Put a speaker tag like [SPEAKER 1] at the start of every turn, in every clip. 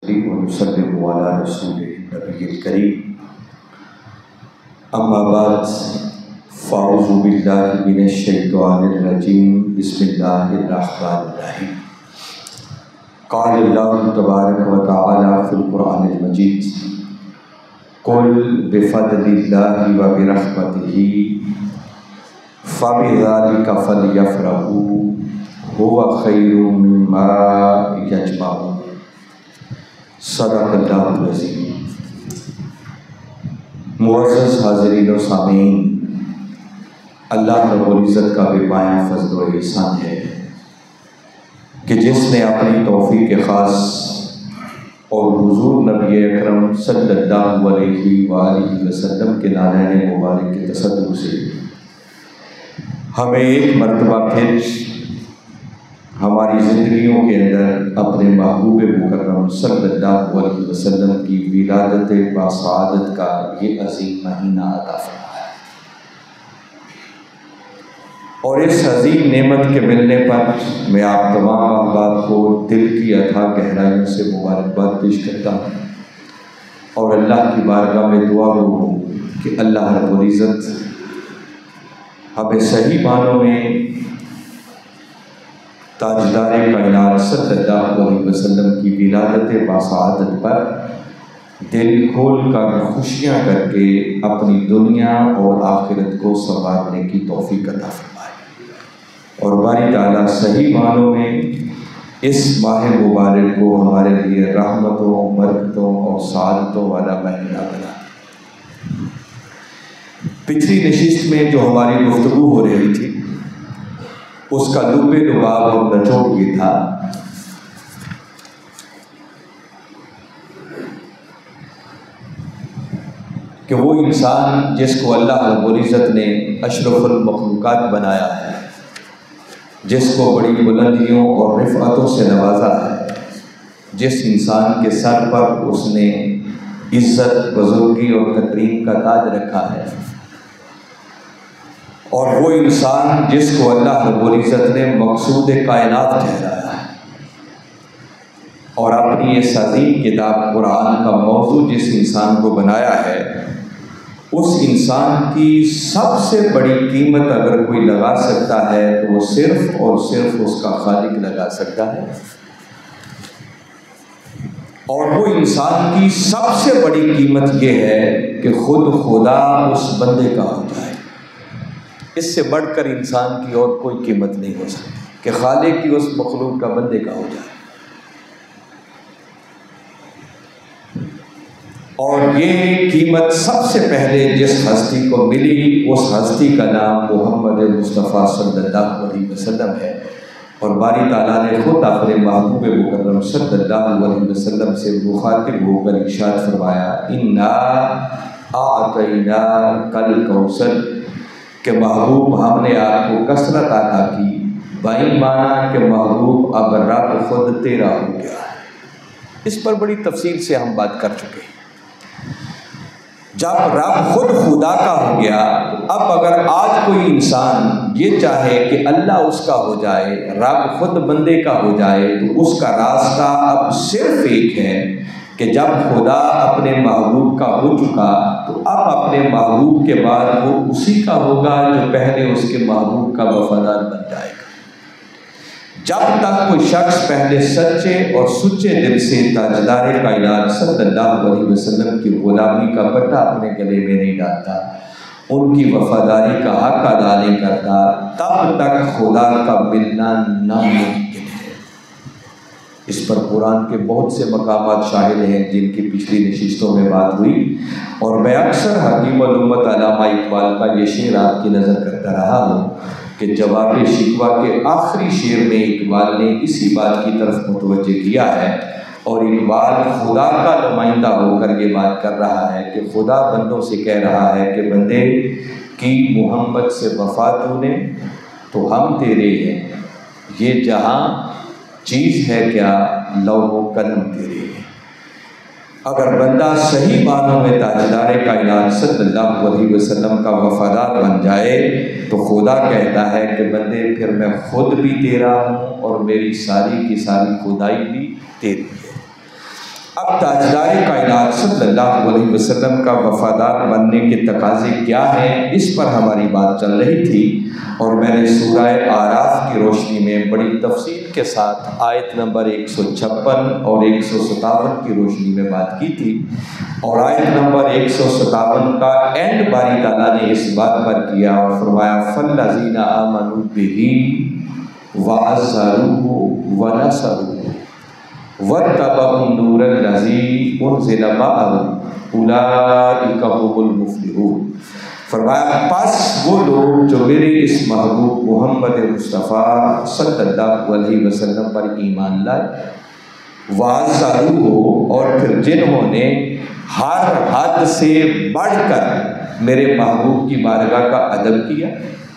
[SPEAKER 1] ونصلي ونسلم على رسوله النبي الكريم أما بعد فأعوذ بالله من الشيطان الرجيم بسم الله الرحمن الرحيم قال الله تبارك وتعالى في القرآن المجيد قل بفضل الله وبرحمته فبذلك فليفرحوا هو خیر مما یجمعون صدق اللہ العظیم۔ معزز حاضرین و سامعین، اللہ رب العزت کا بے پایہ فضل و احسان ہے کہ جس نے اپنی توفیق خاص اور حضور نبی اکرم صلی اللہ علیہ وآلہ وسلم کے نالین مبارک کے تصدق سے ہمیں ایک مرتبہ پھر ہماری زندگیوں کے اندر اپنے محبوب مکرم صلی اللہ علیہ وسلم کی ولادت باسعادت کا یہ عظیم مہینہ عطا فرمایا، اور اس عظیم نعمت کے ملنے پر میں آپ تمام احباب کو دل کی اتھا گہرائیوں سے مبارکباد پیش کرتا ہوں، اور اللہ کی بارگاہ میں دعا ہوں کہ اللہ رب العزت ہمیں صحیح معنوں میں تاجدار کائنات صلی اللہ علیہ وسلم کی ولادت باسعادت پر دل کھول کر خوشیاں کر کے اپنی دنیا اور آخرت کو سنوارنے کی توفیق عطا فرمائے، اور باری تعالیٰ صحیح معنوں میں اس ماہ مبارک کو ہمارے لیے رحمتوں، برکتوں اور سعادتوں والا مہینہ بنا۔ پچھلی نشست میں جو ہماری گفتگو ہو رہی تھی اس کا لب لباب اور نچوڑ یہ تھا کہ وہ انسان جس کو اللہ رب العزت نے اشرف المخلوقات بنایا ہے، جس کو بڑی بلندیوں اور رفعتوں سے نوازا ہے، جس انسان کے سر پر اس نے عزت، بزرگی اور تکریم کا تاج رکھا ہے، اور وہ انسان جس کو اللہ رب العزت نے مقصود کائنات ٹھہرایا ہے، اور اپنی اس عظیم کتاب قرآن کا موضوع جس انسان کو بنایا ہے، اس انسان کی سب سے بڑی قیمت اگر کوئی لگا سکتا ہے تو وہ صرف اور صرف اس کا خالق لگا سکتا ہے، اور وہ انسان کی سب سے بڑی قیمت یہ ہے کہ خود خدا اس بندے کا ہو جائے۔ اس سے بڑھ کر انسان کی اور کوئی قیمت نہیں ہو سکتی کہ خالق کی اس مخلوق کا بندے کا ہو جائے، اور یہ قیمت سب سے پہلے جس ہستی کو ملی اس ہستی کا نام محمد مصطفیٰ صلی اللہ علیہ وسلم ہے، اور باری تعالیٰ نے خود اپنے محبوب مکرم صلی اللہ علیہ وسلم سے مخاطب ہو کر ارشاد فرمایا انا اعطیناک الکوثر، کہ محبوب ہم نے آپ کو کثرت عطا کی، بائیں مانا کہ محبوب اب رب خود تیرا ہو گیا ہے۔ اس پر بڑی تفصیل سے ہم بات کر چکے ہیں۔ جب رب خود خدا کا ہو گیا، اب اگر آج کوئی انسان یہ چاہے کہ اللہ اس کا ہو جائے، رب خود بندے کا ہو جائے، تو اس کا راستہ اب صرف ایک ہے کہ جب خدا اپنے محبوب کا ہو چکا تو اب اپنے محبوب کے بعد وہ اسی کا ہوگا جو پہلے اس کے محبوب کا وفادار بن جائے گا۔ جب تک کوئی شخص پہلے سچے اور سچے دل سے تاجدار کائنات صلی اللہ علیہ وسلم کی غلامی کا پٹا اپنے گلے میں نہیں ڈالتا، ان کی وفاداری کا حق ادا نہیں کرتا، تب تک خدا کا ملنا ناممکن ہے۔ اس پر قرآن کے بہت سے مقامات شاہد ہیں جن کی پچھلی نشستوں میں بات ہوئی، اور میں اکثر حکیم الامت علامہ اقبال کا یہ شعر آپ کی نظر کرتا رہا ہوں کہ جواب شکوہ کے آخری شعر میں اقبال نے اسی بات کی طرف متوجہ کیا ہے، اور اقبال خدا کا نمائندہ ہو کر یہ بات کر رہا ہے کہ خدا بندوں سے کہہ رہا ہے کہ بندے کی محمد سے وفا تو نے تو ہم تیرے ہیں، یہ جہاں چیز ہے کیا لوح و قلم تیرے ہیں۔ اگر بندہ صحیح معنوں میں تاجدار کائنات صلی اللہ علیہ وسلم کا وفادار بن جائے تو خدا کہتا ہے کہ بندے پھر میں خود بھی تیرا ہوں اور میری ساری کی ساری خدائی بھی تیری ہے۔ اب تاجدار کائنات صلی اللہ علیہ وسلم کا وفادار بننے کے تقاضے کیا ہیں، اس پر ہماری بات چل رہی تھی، اور میں نے سورہ اعراف کی روشنی میں بڑی تفصیل کے ساتھ آیت نمبر 156 اور 157 کی روشنی میں بات کی تھی، اور آیت نمبر 157 کا اینڈ باری تعالیٰ نے اس بات پر کیا اور فرمایا فَالَّذِينَ آمَنُوا بِهِ وَعَزَّرُوهُ وَنَصَرُوهُ وَاتَّبَعُوا النُّورَ الَّذِي أُنزِلَ مَعَهُ أُولَٰئِكَ هُمُ الْمُفْلِحُونَ۔ فرمایا پس وہ لوگ جو میرے اس محبوب محمد مصطفیٰ صلی اللہ علیہ وسلم پر ایمان لائے، وَعَزَّرُوهُ اور پھر جنہوں نے ہر حد سے بڑھ کر میرے محبوب کی بارگاہ کا ادب کیا،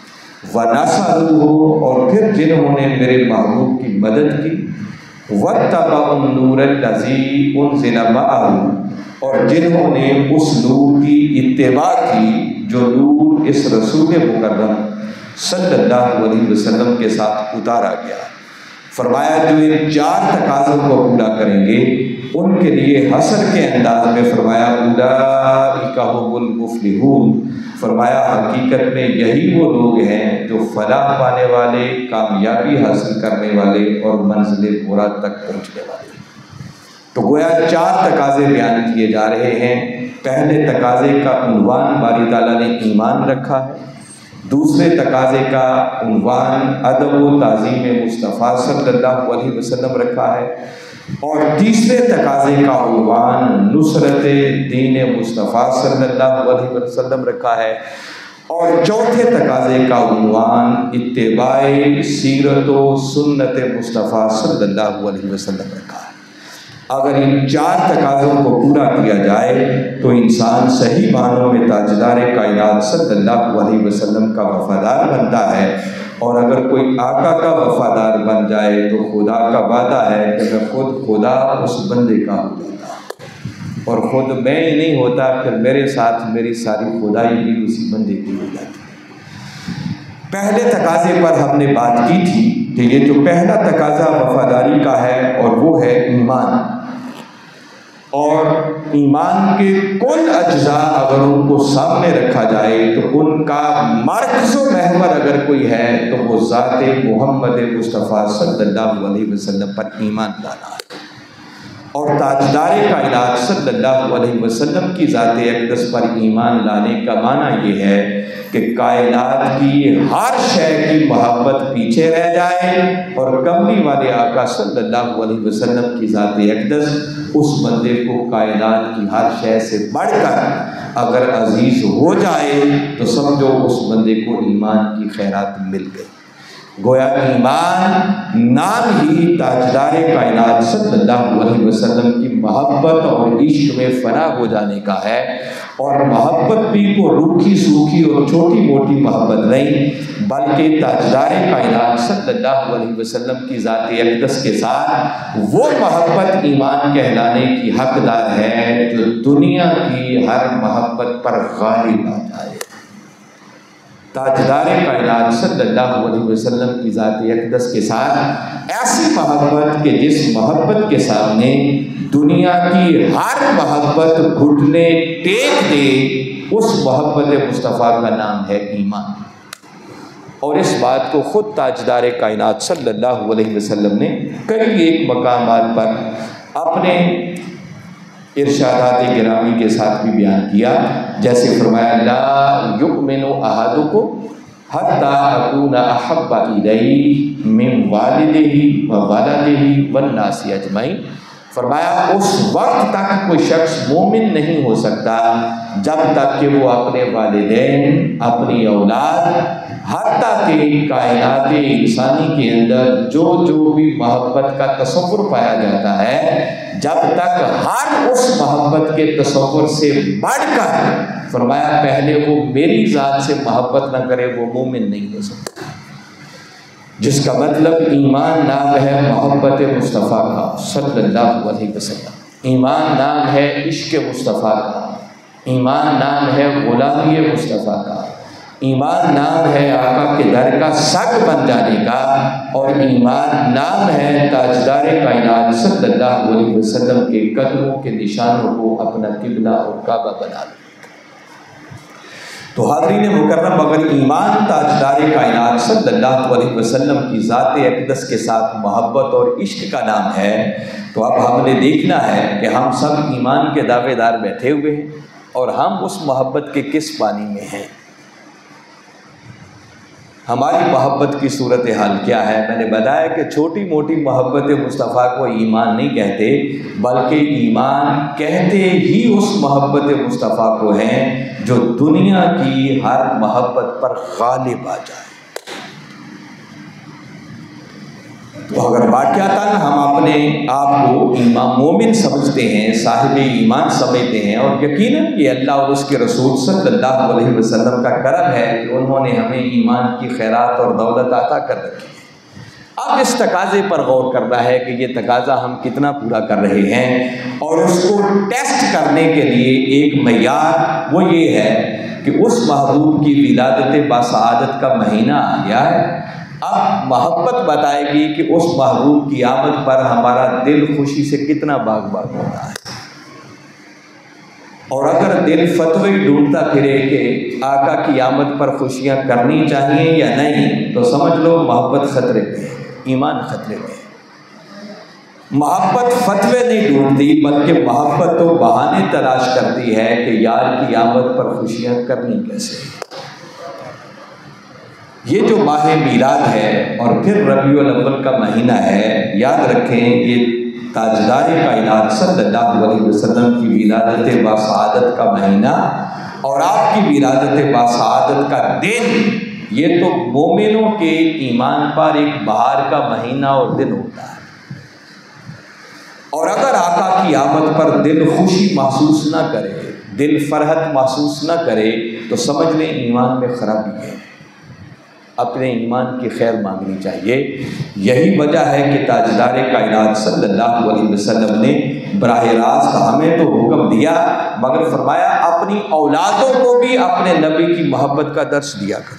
[SPEAKER 1] وَنَصَرُوهُ اور پھر جنہوں نے میرے محبوب کی مدد کی، وَاتَّبَعُوا النُّورَ الَّذِي أُنزِلَ مَعَهُ اور جنہوں نے اس نور کی اتباع کی جو نور اس رسول مکرم صلی اللہ علیہ وسلم کے ساتھ اتارا گیا۔ فرمایا جو ان 4 تقاضوں کو پورا کریں گے ان کے لیے حسر کے انداز میں فرمایا اولئک هم المفلحون، فرمایا حقیقت میں یہی وہ لوگ ہیں جو فلاح پانے والے، کامیابی حاصل کرنے والے اور منزل مراد تک پہنچنے والے۔ تو گویا 4 تقاضے بیان کیے جا رہے ہیں۔ پہلے تقاضے کا عنوان باری تعالیٰ نے ایمان رکھا ہے، دوسرے تقاضے کا عنوان ادب و تعظیم مصطفیٰ صلی اللہ علیہ وسلم رکھا ہے، اور تیسرے تقاضے کا عنوان نصرت دین مصطفیٰ صلی اللہ علیہ وسلم رکھا ہے، اور چوتھے تقاضے کا عنوان اتباع سیرت و سنت مصطفیٰ صلی اللہ علیہ وسلم رکھا ہے۔ اگر ان 4 تقاضوں کو پورا کیا جائے تو انسان صحیح معنوں میں تاجدار کائنات صلی اللہ علیہ وسلم کا وفادار بنتا ہے، اور اگر کوئی آقا کا وفادار بن جائے تو خدا کا وعدہ ہے کہ میں خود خدا اس بندے کا ہو جاتا، اور خود میں ہی نہیں ہوتا پھر میرے ساتھ میری ساری خدائی بھی اسی بندے کی ہو جاتی۔ پہلے تقاضے پر ہم نے بات کی تھی کہ یہ جو پہلا تقاضا وفاداری کا ہے اور وہ ہے ایمان، اور ایمان کے کل اجزاء اگر ان کو سامنے رکھا جائے تو ان کا مرکز و محور اگر کوئی ہے تو وہ ذات محمد مصطفیٰ صلی اللہ علیہ وسلم پر ایمان لانا ہے، اور تاجدار کائنات صلی اللہ علیہ وسلم کی ذات اقدس پر ایمان لانے کا معنی یہ ہے کہ کائنات کی ہر شے کی محبت پیچھے رہ جائے، اور کملی والے آقا صلی اللہ علیہ وسلم کی ذات اقدس اس بندے کو کائنات کی ہر شے سے بڑھ کر اگر عزیز ہو جائے تو سمجھو اس بندے کو ایمان کی خیرات مل گئی۔ گویا ایمان نام ہی تاجدار کائنات صلی اللہ علیہ وسلم کی محبت اور عشق میں فنا ہو جانے کا ہے، اور محبت بھی کو روکھی سوکھی اور چھوٹی موٹی محبت نہیں، بلکہ تاجدار کائنات صلی اللہ علیہ وسلم کی ذات اقدس کے ساتھ وہ محبت ایمان کہلانے کی حقدار ہے جو دنیا کی ہر محبت پر غالب آ جائے۔ تاجدار کائنات صلی اللہ علیہ وسلم کی ذات اقدس کے ساتھ ایسی محبت کہ جس محبت کے سامنے دنیا کی ہر محبت گھٹنے ٹیک دے، اس محبت مصطفیٰ کا نام ہے ایمان۔ اور اس بات کو خود تاجدار کائنات صلی اللہ علیہ وسلم نے کئی ایک مقامات پر اپنے ارشادات گرامی کے ساتھ بھی بیان کیا، جیسے فرمایا لا یؤمن احدکم حتی اکون احب الیہ من والدہ وولدہ والناس اجمعین۔ فرمایا اس وقت تک کوئی شخص مومن نہیں ہو سکتا جب تک کہ وہ اپنے والدین، اپنی اولاد، حتیٰ کہ کائنات انسانی کے اندر جو بھی محبت کا تصور پایا جاتا ہے، جب تک ہر اس محبت کے تصور سے بڑھ کر فرمایا پہلے وہ میری ذات سے محبت نہ کرے وہ مومن نہیں ہو سکتا، جس کا مطلب ایمان نام ہے محبت مصطفیٰ کا صلی اللہ علیہ وسلم، ایمان نام ہے عشق مصطفیٰ کا، ایمان نام ہے غلامی مصطفیٰ کا، ایمان نام ہے آقا کے در کا سگ بن جانے کا، اور ایمان نام ہے تاجدار کائنات صلی اللہ علیہ وسلم کے قدموں کے نشانوں کو اپنا قبلہ اور کعبہ بنا لیا۔ تو حاضرین مکرم، اگر ایمان تاجدار کائنات صلی اللہ علیہ وسلم کی ذات اقدس کے ساتھ محبت اور عشق کا نام ہے، تو اب ہم نے دیکھنا ہے کہ ہم سب ایمان کے دعوے دار بیٹھے ہوئے ہیں، اور ہم اس محبت کے کس پانی میں ہیں؟ ہماری محبت کی صورتحال کیا ہے؟ میں نے بتایا کہ چھوٹی موٹی محبت مصطفیٰ کو ایمان نہیں کہتے، بلکہ ایمان کہتے ہی اس محبت مصطفیٰ کو ہیں جو دنیا کی ہر محبت پر غالب آ جائے۔ تو اگر واقعتاً ہم اپنے آپ کو ایمان مومن سمجھتے ہیں، صاحب ایمان سمجھتے ہیں، اور یقیناً یہ اللہ اور اس کے رسول صلی اللہ علیہ وسلم کا کرم ہے کہ انہوں نے ہمیں ایمان کی خیرات اور دولت عطا کر رکھی ہے، اب اس تقاضے پر غور کرنا ہے کہ یہ تقاضا ہم کتنا پورا کر رہے ہیں، اور اس کو ٹیسٹ کرنے کے لیے ایک معیار وہ یہ ہے کہ اس محبوب کی ولادت باسعادت کا مہینہ آ گیا ہے۔ اب محبت بتائے گی کہ اس محبوب کی آمد پر ہمارا دل خوشی سے کتنا باغ باغ ہوتا ہے، اور اگر دل فتوی ڈھونڈتا پھرے کہ آقا کی آمد پر خوشیاں کرنی چاہیے یا نہیں، تو سمجھ لو محبت خطرے پہ ہے، ایمان خطرے پہ ہے۔ محبت فتوے نہیں ڈھونڈتی، بلکہ محبت تو بہانے تلاش کرتی ہے کہ یار کی آمد پر خوشیاں کرنی کیسے۔ یہ جو ماہ میلاد ہے اور پھر ربیع الاول کا مہینہ ہے، یاد رکھیں یہ تاجدار کائنات صلی اللہ علیہ وسلم کی ولادت باسعادت کا مہینہ اور آپ کی ولادت باسعادت کا دن، یہ تو مومنوں کے ایمان پر ایک بہار کا مہینہ اور دن ہوتا ہے۔ اور اگر آقا کی آمد پر دل خوشی محسوس نہ کرے، دل فرحت محسوس نہ کرے، تو سمجھ لیں ایمان میں خرابی ہے، اپنے ایمان کی خیر مانگنی چاہیے۔ یہی وجہ ہے کہ تاجدار کائنات صلی اللہ علیہ وسلم نے براہ راست ہمیں تو حکم دیا، مگر فرمایا اپنی اولادوں کو بھی اپنے نبی کی محبت کا درس دیا کرو۔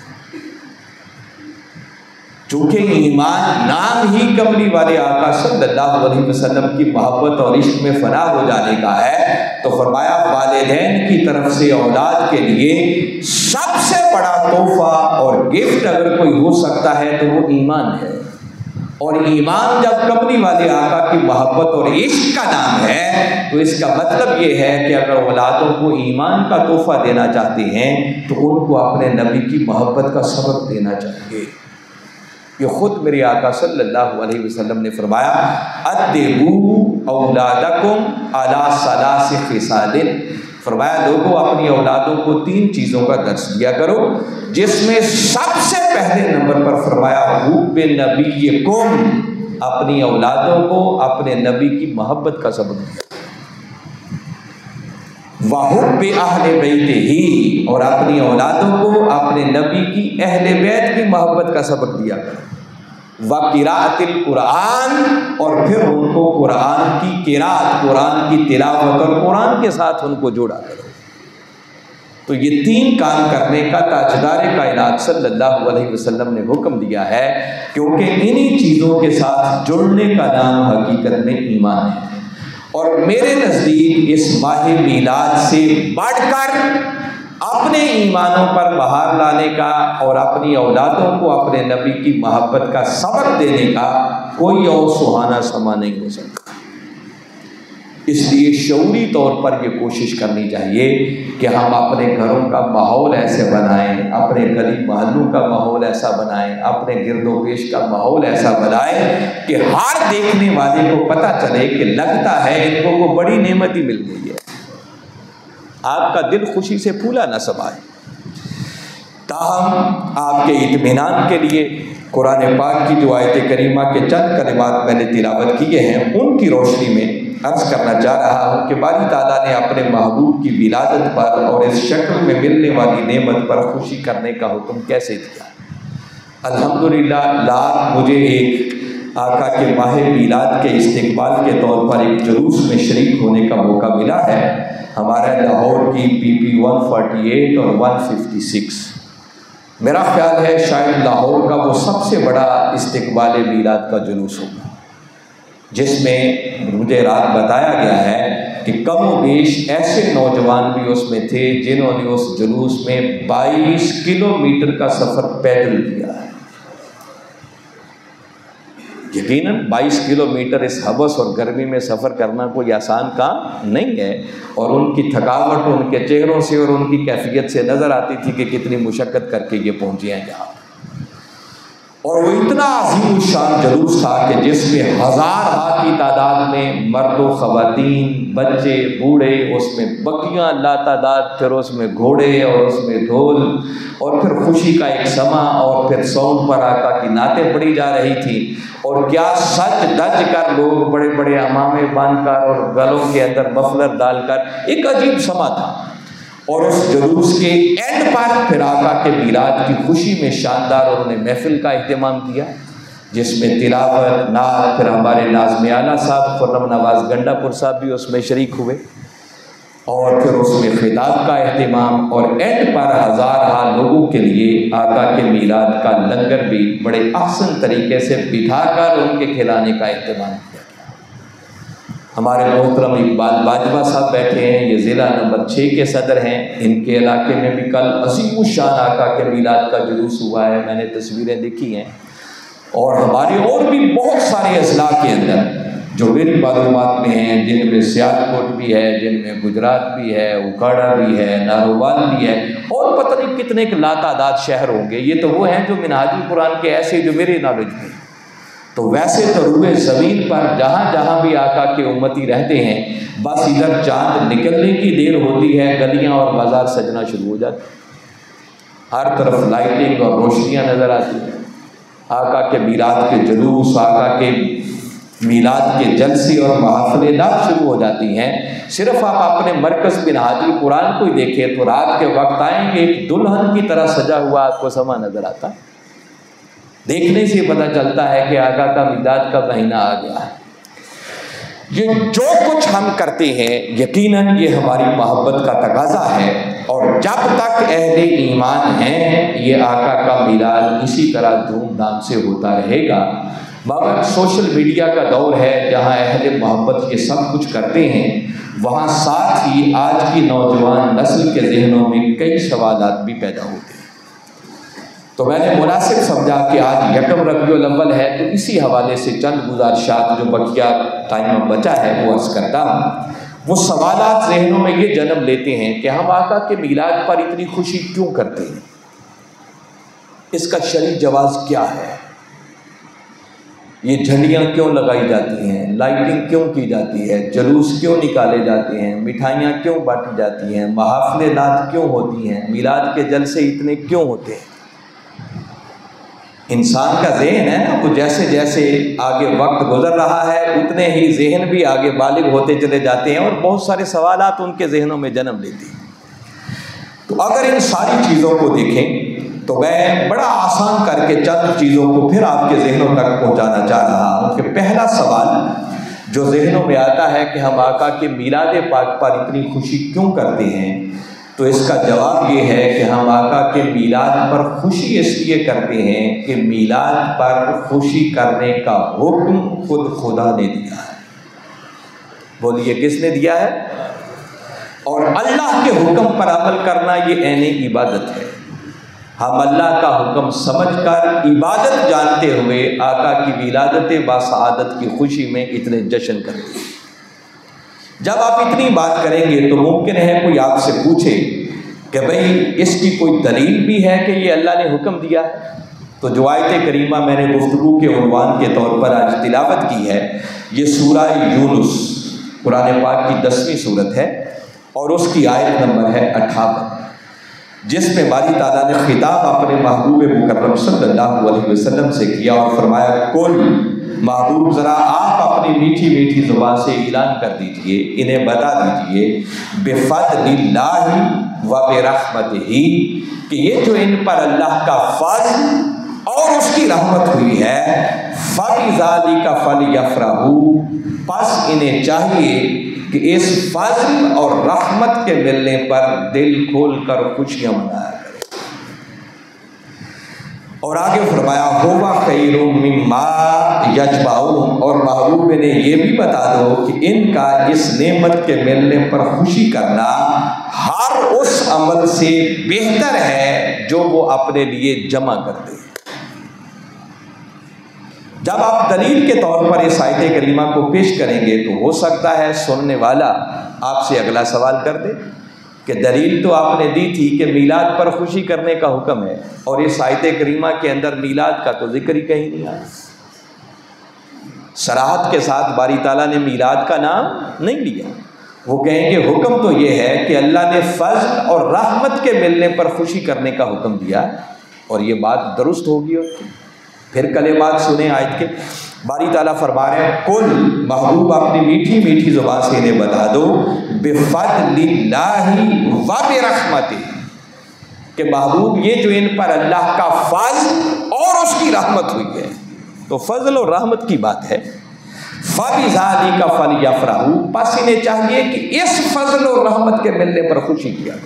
[SPEAKER 1] چونکہ ایمان نام ہی کملی والے آقا صلی اللہ علیہ وسلم کی محبت اور عشق میں فنا ہو جانے کا ہے، تو فرمایا والدین کی طرف سے اولاد کے لیے سب سے بڑا تحفہ اور گفٹ اگر کوئی ہو سکتا ہے تو وہ ایمان ہے، اور ایمان جب کملی والے آقا کی محبت اور عشق کا نام ہے، تو اس کا مطلب یہ ہے کہ اگر اولادوں کو ایمان کا تحفہ دینا چاہتے ہیں تو ان کو اپنے نبی کی محبت کا سبق دینا چاہیے۔ یہ خود میرے آقا صلی اللہ علیہ وسلم نے فرمایا ادبوا اولادکم علی ثلاث خصال، فرمایا لوگوں اپنی اولادوں کو 3 چیزوں کا درس دیا کرو، جس میں سب سے پہلے نمبر پر فرمایا حب نبیکم، اپنی اولادوں کو اپنے نبی کی محبت کا سبق دیا، وحب اہل بیتہ، اور اپنی اولادوں کو اپنے نبی کی اہل بیت کی محبت کا سبق دیا کرو، وقراءۃ القرآن، اور پھر ان کو قرآن کی قراءت، قرآن کی تلاوت اور قرآن کے ساتھ ان کو جوڑا کرو۔ تو یہ 3 کام کرنے کا تاجدار کائنات صلی اللہ علیہ وسلم نے حکم دیا ہے، کیونکہ انہی چیزوں کے ساتھ جڑنے کا نام حقیقت میں ایمان ہے۔ اور میرے نزدیک اس ماہ میلاد سے بڑھ کر اپنے ایمانوں پر بہار لانے کا اور اپنی اولادوں کو اپنے نبی کی محبت کا سبق دینے کا کوئی اور سہانا سما نہیں ہو سکتا۔ اس لیے شعوری طور پر یہ کوشش کرنی چاہیے کہ ہم اپنے گھروں کا ماحول ایسے بنائیں، اپنے گلی محلوں کا ماحول ایسا بنائیں، اپنے گرد و پیش کا ماحول ایسا بنائیں کہ ہر دیکھنے والے کو پتہ چلے کہ لگتا ہے ان کو وہ بڑی نعمت ہی مل گئی ہے، آپ کا دل خوشی سے پھولا نہ سمائے۔ تاہم آپ کے اطمینان کے لیے قرآن پاک کی جو آیت کریمہ کے چند کلمات میں نے تلاوت کیے ہیں، ان کی روشنی میں عرض کرنا چاہ رہا ہوں کہ باری تعالیٰ نے اپنے محبوب کی ولادت پر اور اس شکل میں ملنے والی نعمت پر خوشی کرنے کا حکم کیسے دیا۔ الحمدللہ لاکھ مجھے ایک آقا کے ماہ میلاد کے استقبال کے طور پر ایک جلوس میں شریک ہونے کا موقع ملا ہے۔ ہمارے لاہور کی پی 148 اور 156 میرا خیال ہے شاید لاہور کا وہ سب سے بڑا استقبال میلاد کا جلوس ہوگا، جس میں مجھے رات بتایا گیا ہے کہ کم و بیش ایسے نوجوان بھی اس میں تھے جنہوں نے اس جلوس میں 22 کلومیٹر کا سفر پیدل کیا ہے۔ یقیناً 22 کلومیٹر اس حبس اور گرمی میں سفر کرنا کوئی آسان کام نہیں ہے، اور ان کی تھکاوٹ ان کے چہروں سے اور ان کی کیفیت سے نظر آتی تھی کہ کتنی مشقت کر کے یہ پہنچے ہیں یہاں۔ اور وہ اتنا عظیم الشان جلوس تھا کہ جس میں ہزارہ کی تعداد میں مرد و خواتین، بچے، بوڑھے، اس میں بکیاں لا تعداد، پھر اس میں گھوڑے اور اس میں ڈھول، اور پھر خوشی کا ایک سما، اور پھر ساؤنڈ پر آقا کی نعتیں پڑھی جا رہی تھی، اور کیا سج دج کر لوگ بڑے بڑے عمامے باندھ کر اور گلوں کے اندر مفلر ڈال کر، ایک عجیب سما تھا۔ اور اس جلوس کے اینڈ پر پھر آقا کے میلاد کی خوشی میں شاندار انہوں نے محفل کا اہتمام کیا، جس میں تلاوت، نعت، پھر ہمارے ناظم اعلیٰ صاحب خرم نواز گنڈا پور صاحب بھی اس میں شریک ہوئے، اور پھر اس میں خطاب کا اہتمام، اور اینڈ پر ہزارہ لوگوں کے لیے آقا کے میلاد کا لنگر بھی بڑے احسن طریقے سے بٹھا کر ان کے کھلانے کا اہتمام کیا۔ ہمارے محترم اقبال باجوہ صاحب بیٹھے ہیں، یہ ضلع نمبر 6 کے صدر ہیں، ان کے علاقے میں بھی کل عظیم الشان آقا کے میلاد کا جلوس ہوا ہے، میں نے تصویریں دیکھی ہیں، اور ہمارے اور بھی بہت سارے اضلاع کے اندر جو میری معلومات میں ہیں، جن میں سیالکوٹ بھی ہے، جن میں گجرات بھی ہے، اکاڑا بھی ہے، ناروال بھی ہے، اور پتہ نہیں کتنے کے لاتعداد شہر ہوں گے۔ یہ تو وہ ہیں جو منہاج القرآن کے ایسے جو میرے نالج میں۔ تو ویسے تو روئے زمین پر جہاں جہاں بھی آقا کے امتی رہتے ہیں، بس ادھر چاند نکلنے کی دیر ہوتی ہے، گلیاں اور بازار سجنا شروع ہو جاتے ہیں، ہر طرف لائٹنگ اور روشنیاں نظر آتی ہیں، آقا کے میلاد کے جلوس، آقا کے میلاد کے جلسے اور محافل نعت شروع ہو جاتی ہیں۔ صرف آپ اپنے مرکز منہاج القرآن کو ہی دیکھیں تو رات کے وقت آئیں گے ایک دلہن کی طرح سجا ہوا آپ کو سما نظر آتا ہے، دیکھنے سے پتہ چلتا ہے کہ آقا کا میلاد کا مہینہ آ گیا ہے۔ یہ جو کچھ ہم کرتے ہیں یقیناً یہ ہماری محبت کا تقاضا ہے، اور جب تک اہل ایمان ہیں یہ آقا کا میلاد اسی طرح دھوم دھام سے ہوتا رہے گا۔ مگر سوشل میڈیا کا دور ہے جہاں اہل محبت یہ سب کچھ کرتے ہیں، وہاں ساتھ ہی آج کی نوجوان نسل کے ذہنوں میں کئی سوالات بھی پیدا ہوتے ہیں۔ تو میں نے مناسب سمجھا کہ آج یکم ربیع الاول ہے، تو اسی حوالے سے چند گزارشات جو بقیہ ٹائم بچا ہے وہ عرض کرتا ہوں۔ وہ سوالات ذہنوں میں یہ جنم لیتے ہیں کہ ہم آقا کے میلاد پر اتنی خوشی کیوں کرتے ہیں، اس کا شرعی جواز کیا ہے، یہ جھنڈیاں کیوں لگائی جاتی ہیں، لائٹنگ کیوں کی جاتی ہے، جلوس کیوں نکالے جاتے ہیں، مٹھائیاں کیوں بانٹی جاتی ہیں، محافل نعت کیوں ہوتی ہیں، میلاد کے جلسے اتنے کیوں ہوتے ہیں۔ انسان کا ذہن ہے نا، وہ جیسے جیسے آگے وقت گزر رہا ہے اتنے ہی ذہن بھی آگے بالغ ہوتے چلے جاتے ہیں، اور بہت سارے سوالات ان کے ذہنوں میں جنم لیتے ہیں۔ تو اگر ان ساری چیزوں کو دیکھیں تو میں بڑا آسان کر کے چند چیزوں کو پھر آپ کے ذہنوں تک پہنچانا چاہ رہا ہوں کہ پہلا سوال جو ذہنوں میں آتا ہے کہ ہم آقا کے میلاد پاک پر اتنی خوشی کیوں کرتے ہیں، تو اس کا جواب یہ ہے کہ ہم آقا کے میلاد پر خوشی اس لیے کرتے ہیں کہ میلاد پر خوشی کرنے کا حکم خود خدا نے دیا ہے۔ بولیے کس نے دیا ہے؟ اور اللہ کے حکم پر عمل کرنا یہ عین عبادت ہے۔ ہم اللہ کا حکم سمجھ کر عبادت جانتے ہوئے آقا کی ولادت باسعادت کی خوشی میں اتنے جشن کرتے ہیں۔ جب آپ اتنی بات کریں گے تو ممکن ہے کوئی آپ سے پوچھے کہ بھئی اس کی کوئی دلیل بھی ہے کہ یہ اللہ نے حکم دیا ہے؟ تو جو آیت کریمہ میں نے گفتگو کے عنوان کے طور پر آج تلاوت کی ہے، یہ سورہ یونس قرآن پاک کی 10ویں سورت ہے، اور اس کی آیت نمبر ہے 58، جس میں باری تعالیٰ نے خطاب اپنے محبوب مکرم صلی اللہ علیہ وسلم سے کیا اور فرمایا، کل محبوب ذرا آپ اپنی میٹھی میٹھی زبان سے اعلان کر دیجئے، انہیں بتا دیجئے، بفضل اللہ و برحمتہ، کہ یہ جو ان پر اللہ کا فضل اور اس کی رحمت ہوئی ہے، فَبِذَلِكَ فَلْيَفْرَحُوا، پس انہیں چاہیے کہ اس فضل اور رحمت کے ملنے پر دل کھول کر خوشیاں منایا کرے۔ اور آگے فرمایا ہوا خیر مما یجمعون، اور محبوب نے یہ بھی بتا دو کہ ان کا اس نعمت کے ملنے پر خوشی کرنا ہر اس عمل سے بہتر ہے جو وہ اپنے لیے جمع کرتے ہیں۔ جب آپ دلیل کے طور پر اس آیت کریمہ کو پیش کریں گے تو ہو سکتا ہے سننے والا آپ سے اگلا سوال کر دے کہ دلیل تو آپ نے دی تھی کہ میلاد پر خوشی کرنے کا حکم ہے، اور اس آیت کریمہ کے اندر میلاد کا تو ذکر ہی کہیں نہیں آیا۔ صراحت کے ساتھ باری تعالیٰ نے میلاد کا نام نہیں لیا۔ وہ کہیں گے حکم تو یہ ہے کہ اللہ نے فضل اور رحمت کے ملنے پر خوشی کرنے کا حکم دیا، اور یہ بات درست ہوگی۔ اور پھر کلمات سنیں آیت کے، باری تعالیٰ فرما رہے ہیں کل محبوب اپنی میٹھی میٹھی زبان سے انہیں بتا دو بفضل اللہ و برحمتہ، کہ محبوب یہ جو ان پر اللہ کا فضل اور اس کی رحمت ہوئی ہے، تو فضل اور رحمت کی بات ہے، فَبِذَلِكَ فَلْيَفْرَحُوا، پس انہیں چاہیے کہ اس فضل اور رحمت کے ملنے پر خوشی کیا۔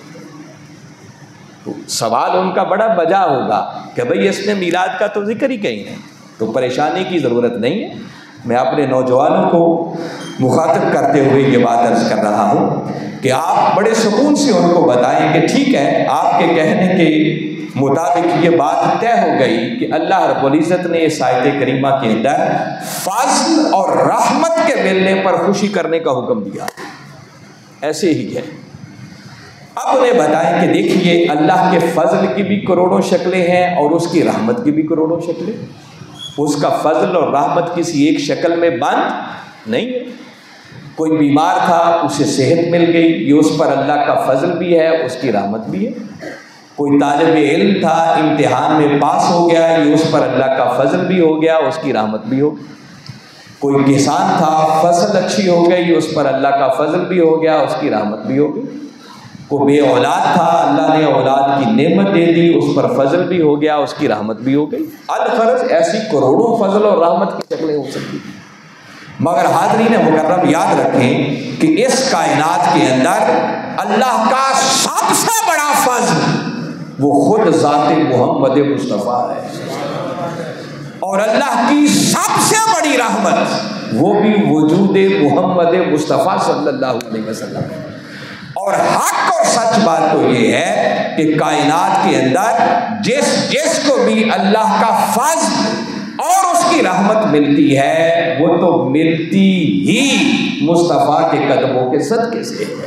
[SPEAKER 1] تو سوال ان کا بڑا بجا ہوگا کہ بھئی اس نے میلاد کا تو ذکر ہی کہیں نہیں، تو پریشانی کی ضرورت نہیں ہے۔ میں اپنے نوجوانوں کو مخاطب کرتے ہوئے یہ بات عرض کر رہا ہوں کہ آپ بڑے سکون سے ان کو بتائیں کہ ٹھیک ہے، آپ کے کہنے کے مطابق یہ بات طے ہو گئی کہ اللہ رب العزت نے اس آیت کریمہ کے اندر فضل اور رحمت کے ملنے پر خوشی کرنے کا حکم دیا، ایسے ہی ہے۔ اب انہیں بتائیں کہ دیکھیے اللہ کے فضل کی بھی کروڑوں شکلیں ہیں اور اس کی رحمت کی بھی کروڑوں شکلیں۔ اس کا فضل اور رحمت کسی ایک شکل میں بند نہیں ہے۔ کوئی بیمار تھا، اسے صحت مل گئی، یہ اس پر اللہ کا فضل بھی ہے، اس کی رحمت بھی ہے۔ کوئی طالب علم تھا، امتحان میں پاس ہو گیا، یہ اس پر اللہ کا فضل بھی ہو گیا، اس کی رحمت بھی ہو۔ کوئی کسان تھا، فصل اچھی ہو گئی، اس پر اللہ کا فضل بھی ہو گیا، اس کی رحمت بھی ہو گئی۔ کوئی بے اولاد تھا، اللہ نے اولاد کی نعمت دے دی، اس پر فضل بھی ہو گیا، اس کی رحمت بھی ہو گئی۔ الغرض ایسی کروڑوں فضل اور رحمت کی شکلیں ہو سکتی ہیں، مگر حاضرین مکرم یاد رکھیں کہ اس کائنات کے اندر اللہ کا سب سے بڑا فضل وہ خود ذات محمد مصطفیٰ ہے، اور اللہ کی سب سے بڑی رحمت وہ بھی وجود محمد مصطفیٰ صلی اللہ علیہ وسلم ہے۔ اور حق اور سچ بات تو یہ ہے کہ کائنات کے اندر جس کو بھی اللہ کا فضل اور اس کی رحمت ملتی ہے، وہ تو ملتی ہی مصطفیٰ کے قدموں کے صدقے سے ہے۔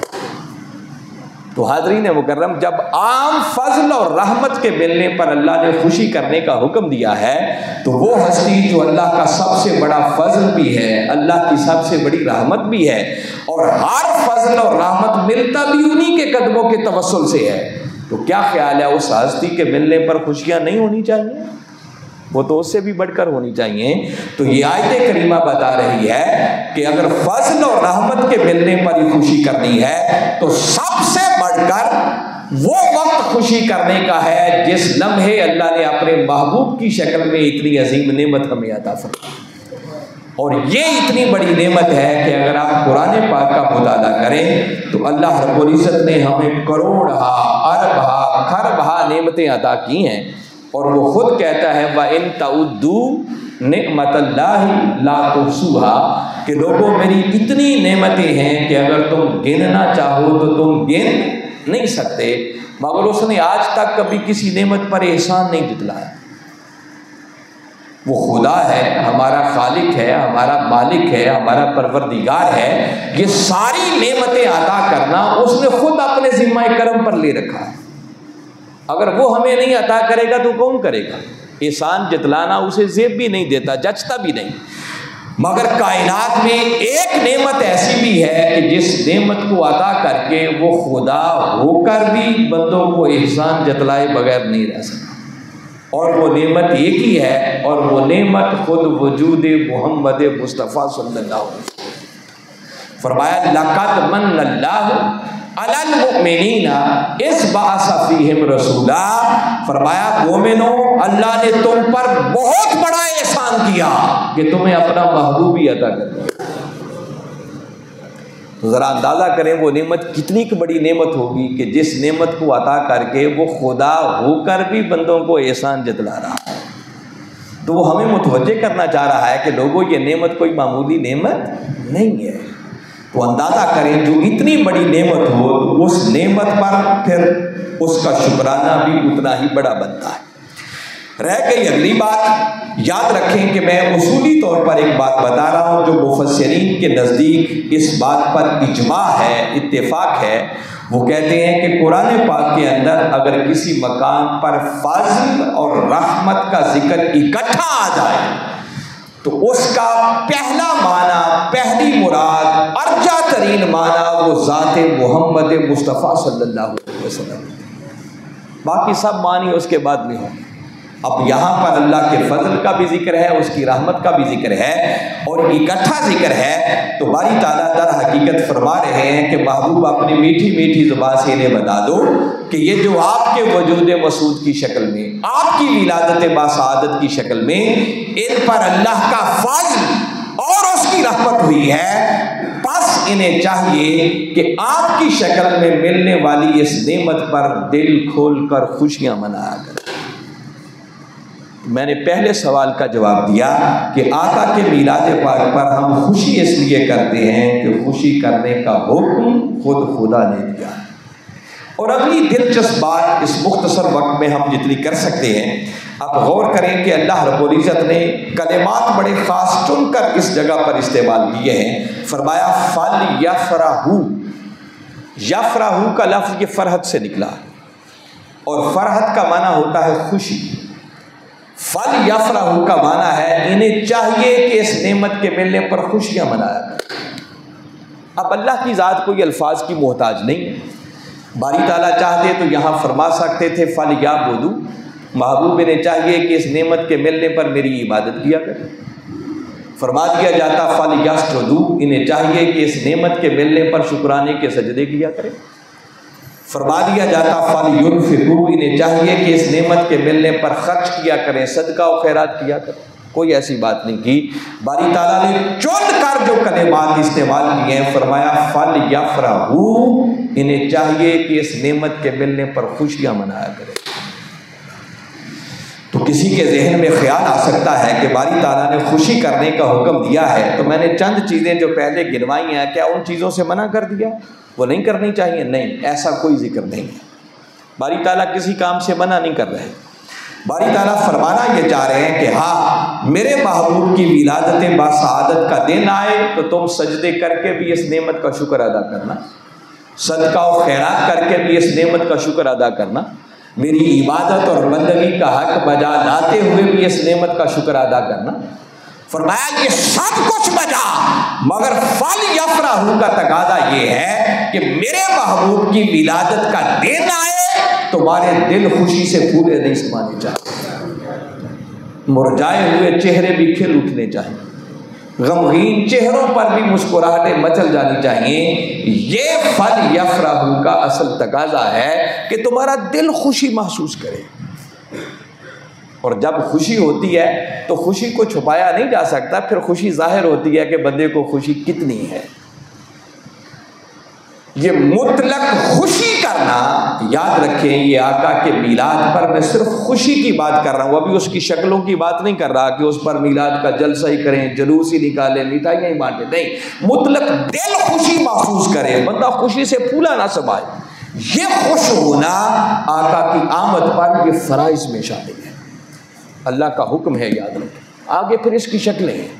[SPEAKER 1] تو حاضرین مکرم، جب عام فضل اور رحمت کے ملنے پر اللہ نے خوشی کرنے کا حکم دیا ہے، تو وہ ہستی جو اللہ کا سب سے بڑا فضل بھی ہے، اللہ کی سب سے بڑی رحمت بھی ہے، اور ہر فضل اور رحمت ملتا بھی انہی کے قدموں کے توسل سے ہے، تو کیا خیال ہے اس ہستی کے ملنے پر خوشیاں نہیں ہونی چاہیے؟ وہ تو اس سے بھی بڑھ کر ہونی چاہیے۔ تو یہ آیت کریمہ بتا رہی ہے کہ اگر فضل اور رحمت کے ملنے پر ہی خوشی کرنی ہے تو سب سے بڑھ کر وہ وقت خوشی کرنے کا ہے جس لمحے اللہ نے اپنے محبوب کی شکل میں اتنی عظیم نعمت ہمیں عطا فرمائی۔ اور یہ اتنی بڑی نعمت ہے کہ اگر آپ قرآن پاک کا مطالعہ کریں تو اللہ رب العزت نے ہمیں کروڑہا، اربہا، کھربہا نعمتیں عطا کی ہیں، اور وہ خود کہتا ہے وَإِن تَعُدُّوا نِعْمَتَ اللَّهِ لَا تُحْصُوهَا، کہ لوگوں میری اتنی نعمتیں ہیں کہ اگر تم گننا چاہو تو تم گن نہیں سکتے، مگر اس نے آج تک کبھی کسی نعمت پر احسان نہیں جتلایا۔ وہ خدا ہے، ہمارا خالق ہے، ہمارا مالک ہے، ہمارا پروردگار ہے، یہ ساری نعمتیں عطا کرنا اس نے خود اپنے ذمہ کرم پر لے رکھا ہے۔ اگر وہ ہمیں نہیں عطا کرے گا تو کون کرے گا؟ احسان جتلانا اسے زیب بھی نہیں دیتا، جچتا بھی نہیں۔ مگر کائنات میں ایک نعمت ایسی بھی ہے کہ جس نعمت کو عطا کر کے وہ خدا ہو کر بھی بندوں کو احسان جتلائے بغیر نہیں رہ سکتا، اور وہ نعمت ایک ہی ہے، اور وہ نعمت خود وجود محمد مصطفیٰ صلی اللہ علیہ وسلم۔ فرمایا لَقَدْ مَنَّ اللَّهُ عَلَى الْمُؤْمِنِينَ إِذْ بَعَثَ فِيهِمْ رَسُولًا، فرمایا مومنوں، اللہ نے تم پر بہت بڑا احسان کیا کہ تمہیں اپنا محبوب ہی عطا کر دیا۔ تو ذرا اندازہ کریں وہ نعمت کتنی بڑی نعمت ہوگی کہ جس نعمت کو عطا کر کے وہ خدا ہو کر بھی بندوں کو احسان جتلا رہا ہے۔ تو وہ ہمیں متوجہ کرنا چاہ رہا ہے کہ لوگوں یہ نعمت کوئی معمولی نعمت نہیں ہے. تو اندازہ کریں جو اتنی بڑی نعمت ہو تو اس نعمت پر پھر اس کا شکرانہ بھی اتنا ہی بڑا بنتا ہے. رہ گئی اگلی بات. یاد رکھیں کہ میں اصولی طور پر ایک بات بتا رہا ہوں جو مفسرین کے نزدیک اس بات پر اجماع ہے، اتفاق ہے. وہ کہتے ہیں کہ قرآن پاک کے اندر اگر کسی مقام پر فضل اور رحمت کا ذکر اکٹھا آ جائے تو اس کا پہلا معنی، پہلی مراد، ارجا ترین معنی وہ ذات محمد مصطفیٰ صلی اللہ علیہ وسلم. باقی سب معنی اس کے بعد بھی ہوں. اب یہاں پر اللہ کے فضل کا بھی ذکر ہے، اس کی رحمت کا بھی ذکر ہے اور اکٹھا ذکر ہے. تو باری تعالیٰ در حقیقت فرما رہے ہیں کہ محبوب اپنی میٹھی میٹھی زبان سے انہیں بتا دو کہ یہ جو آپ کے وجود مسعود کی شکل میں، آپ کی ولادت باسعادت کی شکل میں ان پر اللہ کا فضل اور اس کی رحمت ہوئی ہے، بس انہیں چاہیے کہ آپ کی شکل میں ملنے والی اس نعمت پر دل کھول کر خوشیاں منایا کریں. میں نے پہلے سوال کا جواب دیا کہ آقا کے میلاد پاک پر ہم خوشی اس لیے کرتے ہیں کہ خوشی کرنے کا حکم خود خدا نے دیا. اور اگلی دلچسپ بات اس مختصر وقت میں ہم جتنی کر سکتے ہیں، آپ غور کریں کہ اللہ رب العزت نے کلمات بڑے خاص چن کر اس جگہ پر استعمال کیے ہیں. فرمایا فل یفرحوا. یفرحوا کا لفظ یہ فرحت سے نکلا اور فرحت کا معنی ہوتا ہے خوشی. فل یفرحوا کا معنی ہے انہیں چاہیے کہ اس نعمت کے ملنے پر خوشیاں منایا کریں. اب اللہ کی ذات کوئی الفاظ کی محتاج نہیں ہے. باری تعالیٰ چاہتے تو یہاں فرما سکتے تھے فل یعبدوا. محبوب انہیں چاہیے کہ اس نعمت کے ملنے پر میری عبادت کیا کریں. فرما دیا جاتا فل یسجدوا. انہیں چاہیے کہ اس نعمت کے ملنے پر شکرانے کے سجدے کیا کریں. فرما دیا جاتا فل ینفقوا. انہیں چاہیے کہ اس نعمت کے ملنے پر خرچ کیا کریں، صدقہ و خیرات کیا کریں. کوئی ایسی بات نہیں کی. باری تعالیٰ نے چن کر جو کلمات استعمال کیے ہیں فرمایا فل یفرحوا. انہیں چاہیے کہ اس نعمت کے ملنے پر خوشیاں منایا کریں. تو کسی کے ذہن میں خیال آ سکتا ہے کہ باری تعالیٰ نے خوشی کرنے کا حکم دیا ہے تو میں نے چند چیزیں جو پہلے گنوائی ہیں کیا ان چیزوں سے منع کر دیا؟ وہ نہیں کرنی چاہیے؟ نہیں، ایسا کوئی ذکر نہیں ہے. باری تعالیٰ کسی کام سے منع نہیں کر رہے. باری تعالیٰ فرمانا یہ چاہ رہے ہیں کہ ہاں میرے محبوب کی ولادت باسعادت کا دن آئے تو تم سجدے کر کے بھی اس نعمت کا شکر ادا کرنا، صدقہ و خیرات کر کے بھی اس نعمت کا شکر ادا کرنا، میری عبادت اور بندگی کا حق بجا لاتے ہوئے بھی اس نعمت کا شکر ادا کرنا. فرمایا یہ سب کچھ بجا مگر فل یفرحوا کا تقاضا یہ ہے کہ میرے محبوب کی ولادت کا دن آئے تمہارے دل خوشی سے پورے نہیں سمانے چاہیے، مرجائے ہوئے چہرے بھی کھل اٹھنے چاہیے، غمگین چہروں پر بھی مسکراہٹیں مچل جانی چاہیے. یہ فل یفرحوا کا اصل تقاضا ہے کہ تمہارا دل خوشی محسوس کرے. اور جب خوشی ہوتی ہے تو خوشی کو چھپایا نہیں جا سکتا، پھر خوشی ظاہر ہوتی ہے کہ بندے کو خوشی کتنی ہے. یہ مطلق خوشی کرنا، یاد رکھیں یہ آقا کے میلاد پر میں صرف خوشی کی بات کر رہا ہوں، ابھی اس کی شکلوں کی بات نہیں کر رہا کہ اس پر میلاد کا جلسہ ہی کریں، جلوس ہی نکالیں، مٹھائیاں ہی بانٹیں. نہیں، مطلق دل خوشی محسوس کرے، بندہ خوشی سے پھولا نہ سمائے. یہ خوش ہونا آقا کی آمد پر یہ فرائض میں شامل ہے، اللہ کا حکم ہے. یاد رکھیں آگے پھر اس کی شکلیں ہیں.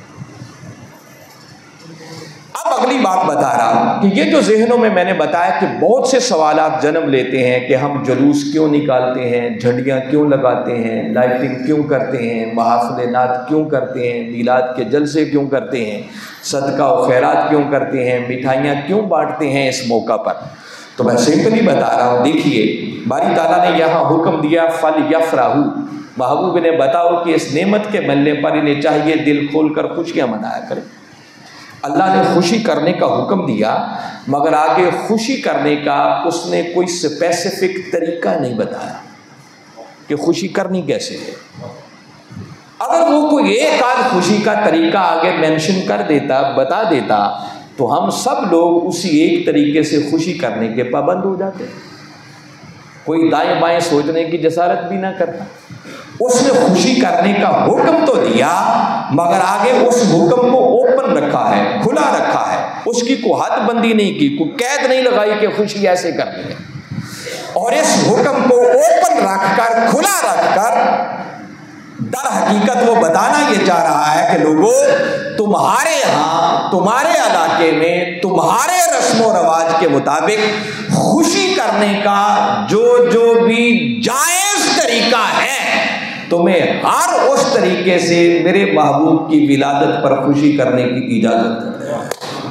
[SPEAKER 1] اب اگلی بات بتا رہا ہوں کہ یہ جو ذہنوں میں نے بتایا کہ بہت سے سوالات جنم لیتے ہیں کہ ہم جلوس کیوں نکالتے ہیں، جھنڈیاں کیوں لگاتے ہیں، لائٹنگ کیوں کرتے ہیں، محافل نعت کیوں کرتے ہیں، میلاد کے جلسے کیوں کرتے ہیں، صدقہ و خیرات کیوں کرتے ہیں، مٹھائیاں کیوں بانٹتے ہیں اس موقع پر. تو میں سمپلی بتا رہا ہوں. دیکھیے باری تعالیٰ نے یہاں حکم دیا فل یفرحوا. محبوب نے بتاؤ کہ اس نعمت کے ملنے پر انہیں چاہیے دل کھول کر خوشیاں منایا کریں. اللہ نے خوشی کرنے کا حکم دیا مگر آگے خوشی کرنے کا اس نے کوئی اسپیسیفک طریقہ نہیں بتایا کہ خوشی کرنی کیسے ہے. اگر وہ کوئی ایک آدھ خوشی کا طریقہ آگے مینشن کر دیتا، بتا دیتا تو ہم سب لوگ اسی ایک طریقے سے خوشی کرنے کے پابند ہو جاتے. کوئی دائیں بائیں سوچنے کی جسارت بھی نہ کرتا. اس نے خوشی کرنے کا حکم تو دیا مگر آگے اس حکم کو اوپن رکھا ہے، کھلا رکھا ہے، اس کی کوئی حد بندی نہیں کی، کوئی قید نہیں لگائی کہ خوشی ایسے کرنی ہے، اور اس حکم کو اوپن رکھ کر، کھلا رکھ کر در حقیقت وہ بتانا یہ چاہ رہا ہے کہ لوگوں، تمہارے ہاں، تمہارے علاقے میں، تمہارے رسم و رواج کے مطابق خوشی کرنے کا جو بھی جائز طریقہ ہے، تمہیں ہر اس طریقے سے میرے محبوب کی ولادت پر خوشی کرنے کی اجازت ہے۔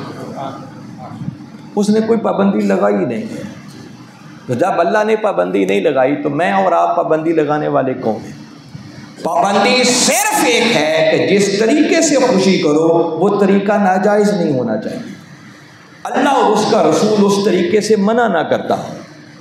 [SPEAKER 1] اس نے کوئی پابندی لگائی نہیں ہے۔ تو جب اللہ نے پابندی نہیں لگائی تو میں اور آپ پابندی لگانے والے کون ہیں؟ پابندی صرف ایک ہے کہ جس طریقے سے خوشی کرو وہ طریقہ ناجائز نہیں ہونا چاہیے، اللہ اور اس کا رسول اس طریقے سے منع نہ کرتا ہو،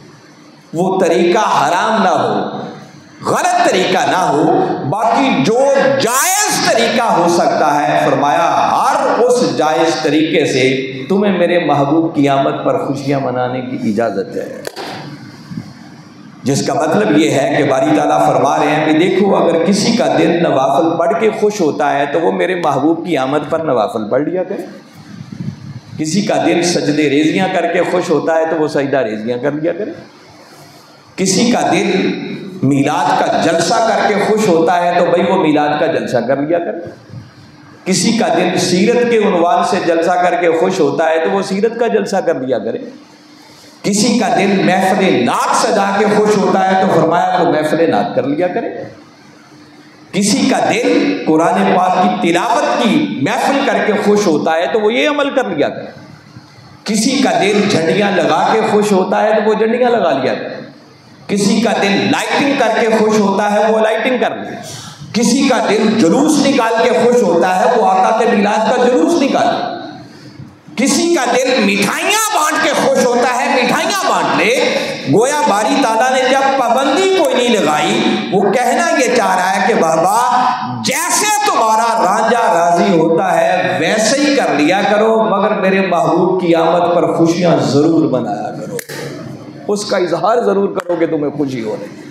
[SPEAKER 1] وہ طریقہ حرام نہ ہو، غلط طریقہ نہ ہو، باقی جو جائز طریقہ ہو سکتا ہے، فرمایا ہر اس جائز طریقے سے تمہیں میرے محبوب کی آمد پر خوشیاں منانے کی اجازت ہے، جس کا مطلب یہ ہے کہ باری تعالیٰ فرما رہے ہیں کہ دیکھو اگر کسی کا دل نوافل پڑھ کے خوش ہوتا ہے تو وہ میرے محبوب کی آمد پر نوافل پڑھ لیا کرے، کسی کا دل سجدے ریزیاں کر کے خوش ہوتا ہے تو وہ سجدہ ریزیاں کر لیا کرے، کسی کا دل میلاد کا جلسہ کر کے خوش ہوتا ہے تو بھائی وہ میلاد کا جلسہ کر لیا کرے، کسی کا دل سیرت کے عنوان سے جلسہ کر کے خوش ہوتا ہے تو وہ سیرت کا جلسہ کر لیا کرے، کسی کا دل محفل نعت سجا کے خوش ہوتا ہے تو فرمایا وہ محفل نعت کر لیا کرے، کسی کا دل قرآن پاک کی تلاوت کی محفل کر کے خوش ہوتا ہے تو وہ یہ عمل کر لیا کرے، کسی کا دل جھنڈیاں لگا کے خوش ہوتا ہے تو وہ جھنڈیاں لگا لیا کرے، کسی کا دل لائٹنگ کر کے خوش ہوتا ہے وہ لائٹنگ کر لے، کسی کا دل جلوس نکال کے خوش ہوتا ہے وہ آقا کے میلاد کا جلوس نکالے، کسی کا دل مٹھائیاں بانٹ کے خوش ہوتا ہے مٹھائیاں بانٹ لے۔ گویا باری تعالیٰ نے جب پابندی کوئی نہیں لگائی، وہ کہنا یہ چاہ رہا ہے کہ بابا جیسے تمہارا رانجھا راضی ہوتا ہے ویسے ہی کر لیا کرو، مگر میرے محبوب کی آمد پر خوشیاں ضرور منایا کرو، اس کا اظہار ضرور کرو کہ تمہیں خوشی ہو رہی ہے۔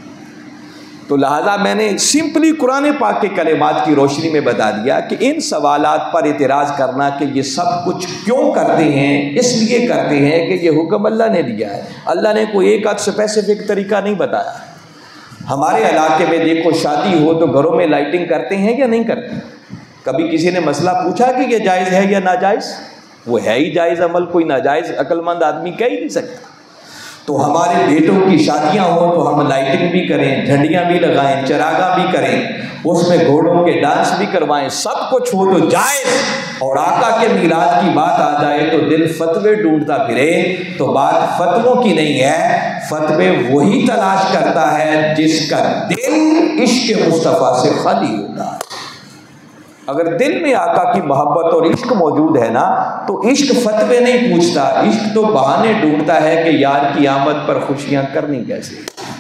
[SPEAKER 1] تو لہذا میں نے سمپلی قرآن پاک کے کلمات کی روشنی میں بتا دیا کہ ان سوالات پر اعتراض کرنا کہ یہ سب کچھ کیوں کرتے ہیں، اس لیے کرتے ہیں کہ یہ حکم اللہ نے دیا ہے، اللہ نے کوئی ایک اسپیسیفک طریقہ نہیں بتایا۔ ہمارے علاقے میں دیکھو شادی ہو تو گھروں میں لائٹنگ کرتے ہیں یا نہیں کرتے؟ کبھی کسی نے مسئلہ پوچھا کہ یہ جائز ہے یا ناجائز؟ وہ ہے ہی جائز عمل، کوئی ناجائز عقل مند آدمی کہہ ہی نہیں سکتا۔ تو ہمارے بیٹوں کی شادیاں ہوں تو ہم لائٹنگ بھی کریں، جھنڈیاں بھی لگائیں، چراغاں بھی کریں، اس میں گھوڑوں کے ڈانس بھی کروائیں، سب کچھ ہو تو جائز، اور آقا کے میلاد کی بات آ جائے تو دل فتوے ڈھونڈتا پھرے، تو بات فتووں کی نہیں ہے، فتوے وہی تلاش کرتا ہے جس کا دل عشق مصطفیٰ سے خالی ہوتا ہے۔ اگر دل میں آقا کی محبت اور عشق موجود ہے نا تو عشق فتوے نہیں پوچھتا، عشق تو بہانے ڈھونڈتا ہے کہ یار کی آمد پر خوشیاں کرنی کیسے۔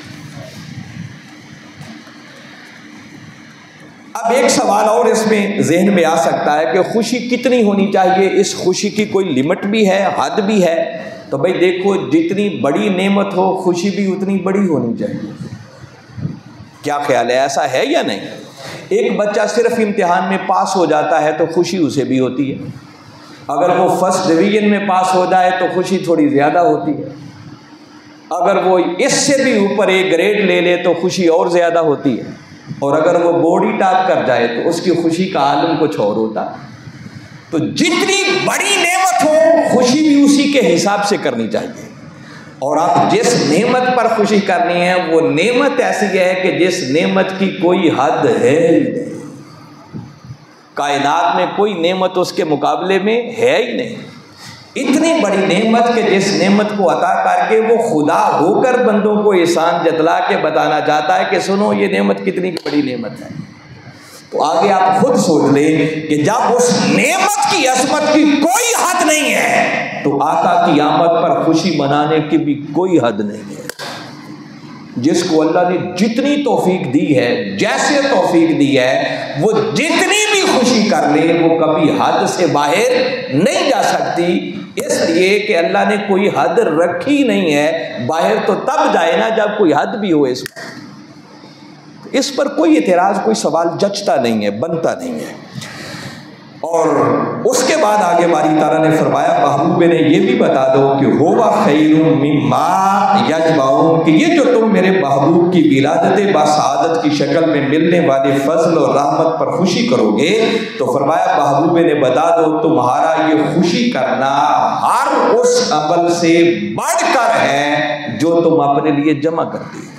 [SPEAKER 1] اب ایک سوال اور اس میں ذہن میں آ سکتا ہے کہ خوشی کتنی ہونی چاہیے، اس خوشی کی کوئی لمٹ بھی ہے، حد بھی ہے؟ تو بھائی دیکھو جتنی بڑی نعمت ہو خوشی بھی اتنی بڑی ہونی چاہیے۔ کیا خیال ہے، ایسا ہے یا نہیں؟ ایک بچہ صرف امتحان میں پاس ہو جاتا ہے تو خوشی اسے بھی ہوتی ہے، اگر وہ فرسٹ ڈویژن میں پاس ہو جائے تو خوشی تھوڑی زیادہ ہوتی ہے، اگر وہ اس سے بھی اوپر ایک گریڈ لے لے تو خوشی اور زیادہ ہوتی ہے، اور اگر وہ بورڈ ہی ٹاپ کر جائے تو اس کی خوشی کا عالم کچھ اور ہوتا۔ تو جتنی بڑی نعمت ہو خوشی بھی اسی کے حساب سے کرنی چاہیے، اور آپ جس نعمت پر خوشی کرنی ہے وہ نعمت ایسی ہے کہ جس نعمت کی کوئی حد ہے ہی نہیں، کائنات میں کوئی نعمت اس کے مقابلے میں ہے ہی نہیں، اتنی بڑی نعمت کہ جس نعمت کو عطا کر کے وہ خدا ہو کر بندوں کو احسان جتلا کے بتانا چاہتا ہے کہ سنو یہ نعمت کتنی بڑی نعمت ہے۔ تو آگے آپ خود سوچ لیں کہ جب اس نعمت کی عظمت کی کوئی حد نہیں ہے تو آقا کی آمد پر خوشی منانے کی بھی کوئی حد نہیں ہے۔ جس کو اللہ نے جتنی توفیق دی ہے، جیسے توفیق دی ہے، وہ جتنی بھی خوشی کر لے وہ کبھی حد سے باہر نہیں جا سکتی، اس لیے کہ اللہ نے کوئی حد رکھی نہیں ہے۔ باہر تو تب جائے نا جب کوئی حد بھی ہو اس میں۔ اس پر کوئی اعتراض، کوئی سوال جچتا نہیں ہے، بنتا نہیں ہے۔ اور اس کے بعد آگے باری تعالیٰ نے فرمایا محبوب نے یہ بھی بتا دو کہ ہوا خیر مما یجمعون، کہ یہ جو تم میرے محبوب کی ولادت بسعادت کی شکل میں ملنے والے فضل اور رحمت پر خوشی کرو گے، تو فرمایا محبوب نے بتا دو تمہارا یہ خوشی کرنا ہر اس عمل سے بڑھ کر ہے جو تم اپنے لیے جمع کرتے ہو۔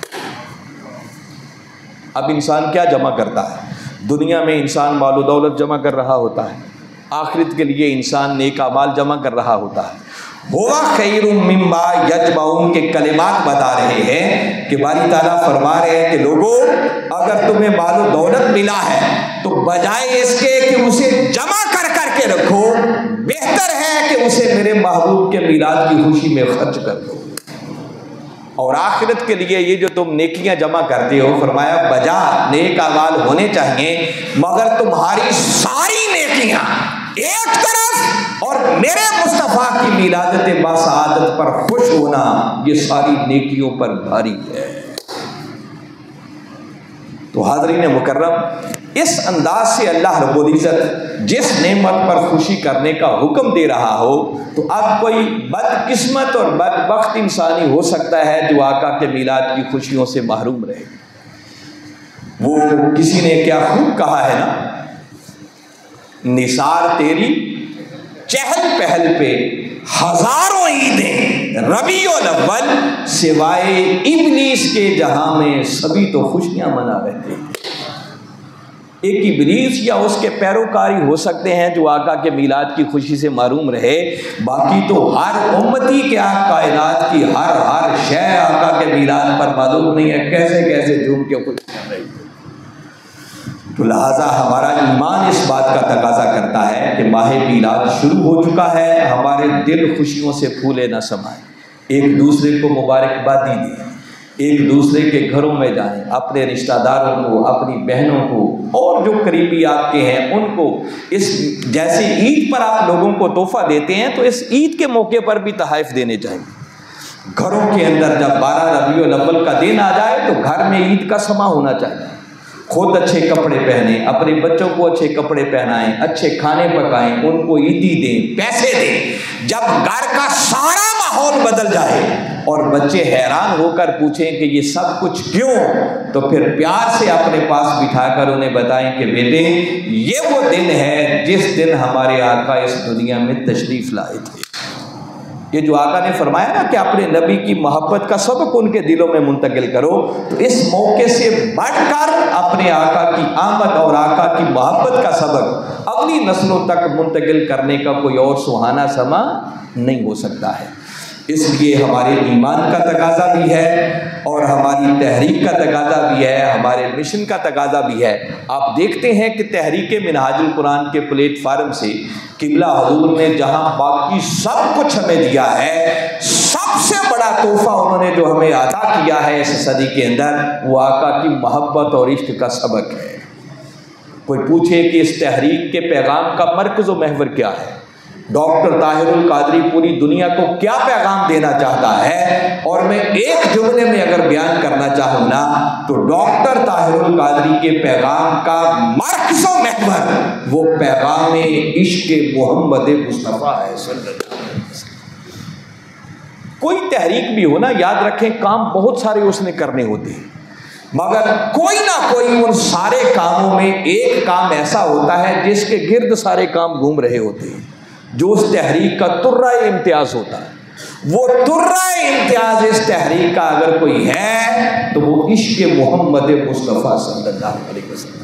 [SPEAKER 1] اب انسان کیا جمع کرتا ہے؟ دنیا میں انسان مال و دولت جمع کر رہا ہوتا ہے، آخرت کے لیے انسان نیک اعمال جمع کر رہا ہوتا ہے۔ ہوا خیر مما یجمعون کے کلمات بتا رہے ہیں کہ باری تعالیٰ فرما رہے ہیں کہ لوگوں اگر تمہیں مال و دولت ملا ہے تو بجائے اس کے کہ اسے جمع کر کے رکھو، بہتر ہے کہ اسے میرے محبوب کے میلاد کی خوشی میں خرچ کر دو۔ اور آخرت کے لیے یہ جو تم نیکیاں جمع کرتے ہو، فرمایا بجا نیک اعمال ہونے چاہیے، مگر تمہاری ساری نیکیاں ایک طرف اور میرے مصطفیٰ کی میلادت بسعادت پر خوش ہونا یہ ساری نیکیوں پر بھاری ہے۔ تو حاضرین مکرم، اس انداز سے اللہ رب العزت جس نعمت پر خوشی کرنے کا حکم دے رہا ہو، تو اب کوئی بدقسمت اور بدبخت انسانی ہو سکتا ہے جو آقا کے میلاد کی خوشیوں سے محروم رہے۔ وہ کسی نے کیا خوب کہا ہے نا، نثار تیری چہل پہل پہ ہزاروں عیدیں، ربیع الاول سوائے ابلیس کے جہاں میں سبھی تو خوشیاں منا رہتے ہیں۔ ایک ابلیس یا اس کے پیروکاری ہو سکتے ہیں جو آقا کے میلاد کی خوشی سے محروم رہے، باقی تو ہر امتی کے کائنات کی ہر شے آقا کے میلاد پر معلوم نہیں ہے کیسے کیسے جھوم کے خوش کر رہی ہے۔ تو لہٰذا ہمارا ایمان اس بات کا تقاضا کرتا ہے کہ ماہ میلاد شروع ہو چکا ہے، ہمارے دل خوشیوں سے پھولے نہ سمائیں، ایک دوسرے کو مبارکبادی دیں، ایک دوسرے کے گھروں میں جائیں، اپنے رشتہ داروں کو، اپنی بہنوں کو اور جو قریبی آپ کے ہیں ان کو، اس جیسے عید پر آپ لوگوں کو تحفہ دیتے ہیں تو اس عید کے موقع پر بھی تحائف دینے چاہیے۔ گھروں کے اندر جب 12 ربیع الاول کا دن آ جائے تو گھر میں عید کا سماں ہونا چاہیے، خود اچھے کپڑے پہنیں، اپنے بچوں کو اچھے کپڑے پہنائیں، اچھے کھانے پکائیں، ان کو عیدی دیں، پیسے دیں۔ جب گھر کا سارا ماحول بدل جائے اور بچے حیران ہو کر پوچھیں کہ یہ سب کچھ کیوں، تو پھر پیار سے اپنے پاس بٹھا کر انہیں بتائیں کہ بیٹے یہ وہ دن ہے جس دن ہمارے آقا اس دنیا میں تشریف لائے تھے۔ یہ جو آقا نے فرمایا نا کہ اپنے نبی کی محبت کا سبق ان کے دلوں میں منتقل کرو، تو اس موقع سے بڑھ کر اپنے آقا کی آمد اور آقا کی محبت کا سبق اگلی نسلوں تک منتقل کرنے کا کوئی اور سہانا سما نہیں ہو سکتا ہے۔ اس لیے ہمارے ایمان کا تقاضا بھی ہے اور ہماری تحریک کا تقاضا بھی ہے، ہمارے مشن کا تقاضا بھی ہے۔ آپ دیکھتے ہیں کہ تحریک منہاج القرآن کے پلیٹ فارم سے قبلہ حضور نے جہاں باقی سب کچھ ہمیں دیا ہے، سب سے بڑا تحفہ انہوں نے جو ہمیں عطا کیا ہے اس صدی کے اندر، وہ آقا کی محبت اور عشق کا سبق ہے۔ کوئی پوچھے کہ اس تحریک کے پیغام کا مرکز و محور کیا ہے، ڈاکٹر طاہر القادری پوری دنیا کو کیا پیغام دینا چاہتا ہے، اور میں ایک جملے میں اگر بیان کرنا چاہوں نا تو ڈاکٹر طاہر القادری کے پیغام کا مرکز و محور وہ پیغام عشق محمد مصطفیٰ ہے صلی اللہ علیہ وسلم۔ کوئی تحریک بھی ہو نا، یاد رکھیں کام بہت سارے اس نے کرنے ہوتے ہیں، مگر کوئی نہ کوئی ان سارے کاموں میں ایک کام ایسا ہوتا ہے جس کے گرد سارے کام گھوم رہے ہوتے ہیں، جو اس تحریک کا ترہ امتیاز ہوتا ہے۔ وہ ترہ امتیاز اس تحریک کا اگر کوئی ہے تو وہ عشق محمد مصطفیٰ صلی اللہ علیہ وسلم۔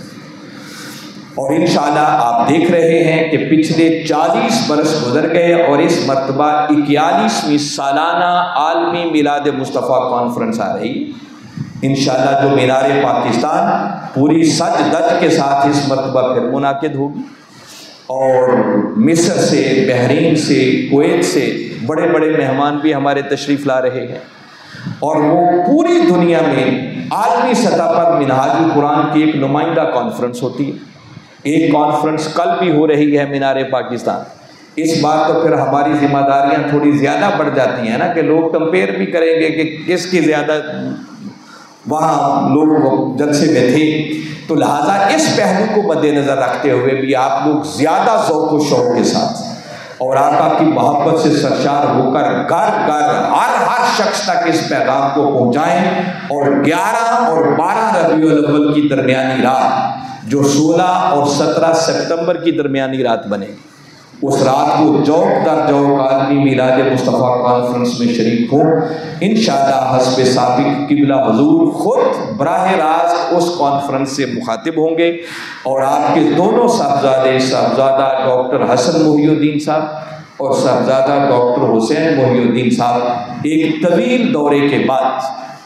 [SPEAKER 1] اور انشاءاللہ آپ دیکھ رہے ہیں کہ پچھلے 40 برس گزر گئے اور اس مرتبہ 41ویں سالانہ عالمی میلاد مصطفیٰ کانفرنس آ رہی۔ انشاءاللہ جو مینار پاکستان پوری سج دج کے ساتھ اس مرتبہ پھر منعقد ہوگی، اور مصر سے، بحرین سے، کویت سے بڑے بڑے مہمان بھی ہمارے تشریف لا رہے ہیں، اور وہ پوری دنیا میں عالمی سطح پر منہاج القرآن کی ایک نمائندہ کانفرنس ہوتی ہے۔ ایک کانفرنس کل بھی ہو رہی ہے مینار پاکستان۔ اس بار تو پھر ہماری ذمہ داریاں تھوڑی زیادہ بڑھ جاتی ہیں نا، کہ لوگ کمپیئر بھی کریں گے کہ کس کی زیادہ وہاں لوگ جلسے میں تھے، تو لہٰذا اس پہلو کو مد نظر رکھتے ہوئے بھی آپ لوگ زیادہ ذوق و شوق کے ساتھ اور آقا کی محبت سے سرشار ہو کر گھر گھر ہر شخص تک اس پیغام کو پہنچائیں، اور 11 اور 12 ربیع الاول کی درمیانی رات جو 16 اور 17 سپتمبر کی درمیانی رات بنے گی، اس رات کو جوق در جوق عالمی میلاد مصطفیٰ کانفرنس میں شریک ہوں۔ انشاءاللہ حسب سابق قبلہ حضور خود براہ راست اس کانفرنس سے مخاطب ہوں گے، اور آپ کے دونوں صاحبزادے، صاحبزادہ ڈاکٹر حسن محی الدین صاحب اور صاحبزادہ ڈاکٹر حسین محی الدین صاحب ایک طویل دورے کے بعد،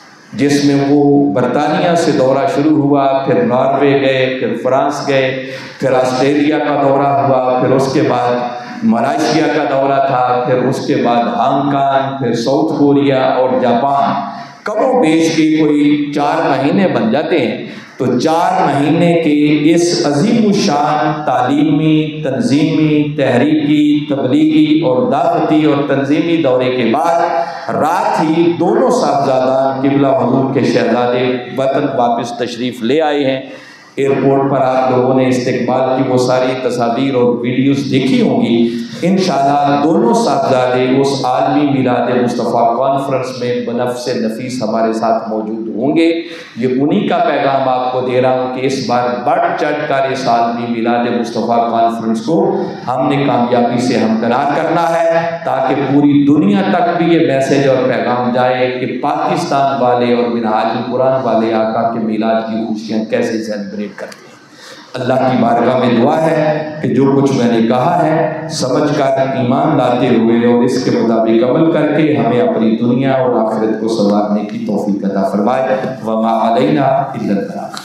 [SPEAKER 1] جس میں وہ برطانیہ سے دورہ شروع ہوا، پھر ناروے گئے، پھر فرانس گئے، پھر آسٹریلیا کا دورہ ہوا، پھر اس کے بعد ملائیشیا کا دورہ تھا، پھر اس کے بعد ہانگ کانگ، پھر ساؤتھ کوریا اور جاپان، کم و بیش کے کوئی 4 مہینے بن جاتے ہیں۔ تو 4 مہینے کے اس عظیم الشان تعلیمی، تنظیمی، تحریکی، تبلیغی اور دعوتی اور تنظیمی دورے کے بعد رات ہی دونوں صاحبزادہ قبلہ حضور کے شہزادے وطن واپس تشریف لے آئے ہیں۔ ایئرپورٹ پر آپ لوگوں نے استقبال کی وہ ساری تصاویر اور ویڈیوز دیکھی ہوں گی۔ انشاءاللہ دونوں صاحبزادے اس عالمی میلاد مصطفیٰ کانفرنس میں بنفس نفیس ہمارے ساتھ موجود ہوں گے۔ یہ انہی کا پیغام آپ کو دے رہا ہوں کہ اس بار بڑھ چڑھ کر اس عالمی میلاد مصطفیٰ کانفرنس کو ہم نے کامیابی سے ہمکنار کرنا ہے، تاکہ پوری دنیا تک بھی یہ میسیج اور پیغام جائے کہ پاکستان والے اور منہاج القرآن والے آقا کے میلاد کی خوشیاں کیسے سیلیبریٹ کرتے ہیں۔ اللہ کی بارگاہ میں دعا ہے کہ جو کچھ میں نے کہا ہے سمجھ کر ایمان لاتے ہوئے اور اس کے مطابق عمل کر کے ہمیں اپنی دنیا اور آخرت کو سنوارنے کی توفیق عطا فرمائے۔ وما علینا الا البلاغ۔